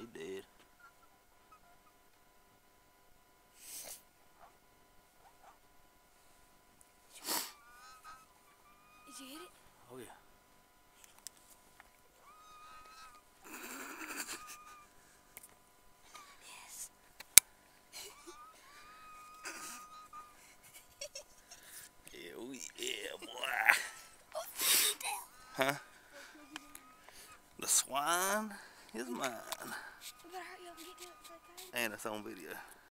dead. Did you hit it? Oh yeah. Yes. Yeah, yeah, boy. Huh? The swine is mine. We better hurry up and get to it before it comes. And it's on video.